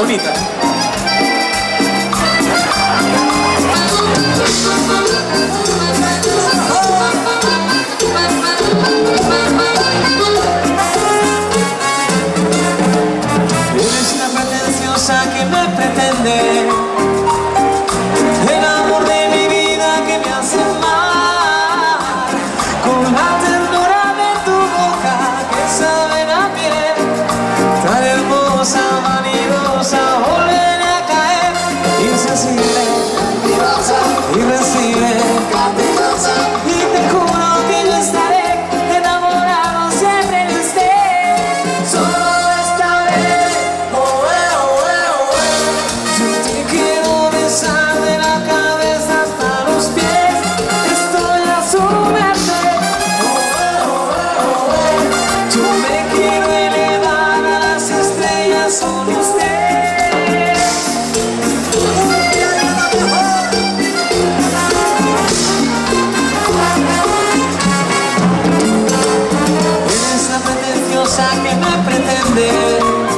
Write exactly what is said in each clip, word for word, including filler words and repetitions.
palmita. Eres una pretenciosa que me pretende, el amor de mi vida que me hace mal, con la ternura de tu boca que sabe a piel, tan hermosa, vanidosa, volveré a caer, insensible, y recibe, y te juro que yo estaré enamorado siempre de usted, solo esta vez. Oh, eh, oh, eh, oh, eh. Yo te quiero besar de la cabeza hasta los pies, estoy a su merced. Oh, eh, oh, eh, oh, eh. Yo me quiero elevar a las estrellas con usted. Que me pretende,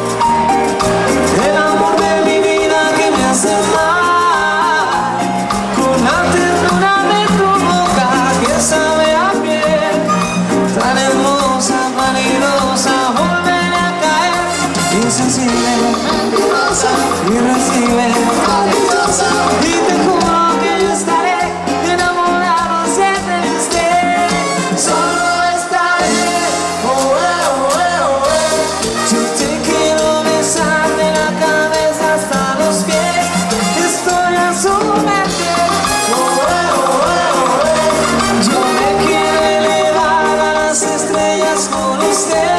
el amor de mi vida que me hace mal, con la ternura de tu boca que sabe a piel, tan hermosa, vanidosa, volveré a caer, insensible, y recibe, y te juro que yo estaré enamorado siempre de usted, solo esta vez. Oh, eh, oh, eh. Yo te quiero besar de la cabeza hasta los pies, estoy a su merced. Oh, eh, oh, eh, oh, eh. Yo me quiero elevar a las estrellas con usted.